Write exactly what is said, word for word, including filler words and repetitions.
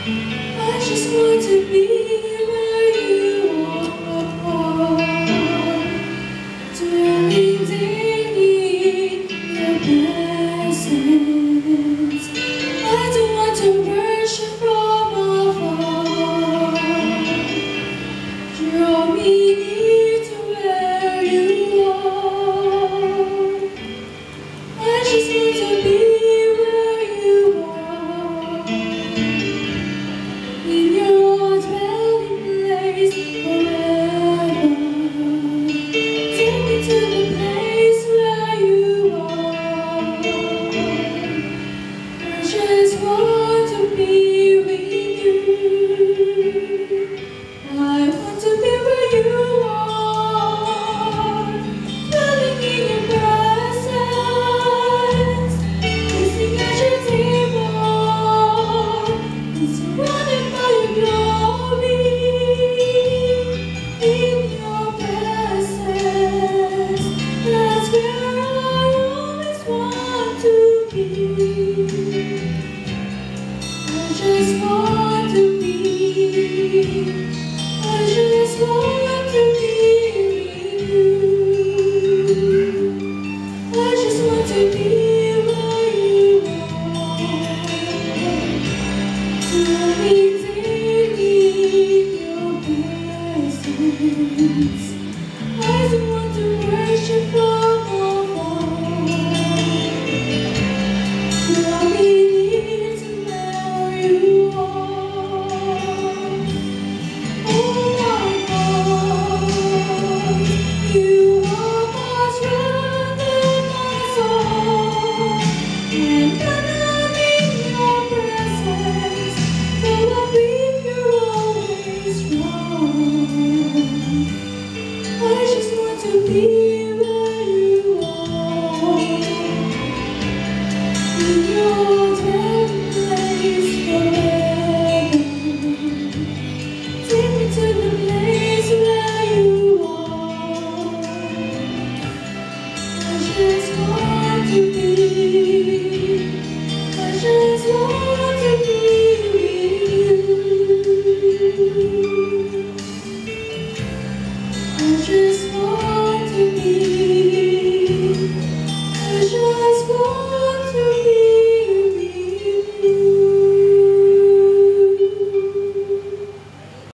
I just want to be where you are, dwelling daily in your presence. I don't want to worship from afar. Draw me near to where you are. I just want to be where you are, in your dwelling place forever. Take me to the place where you are. I just want to be with you. I want to be where you are, dwelling in your presence, feasting at your table, and surrounded by your glory. In your presence, that's where I always want to be. I just want to be. I just want to be with you. I just want to be where you are, dwelling daily in your presence. I don't want to worship from afar. Draw me near to where you are. Oh my God, you are much better than my soul. And when I'm in your presence, though I'm weak, you're always strong. I just want to be where you are, in your dwelling place forever. Take me to the place where you are. I just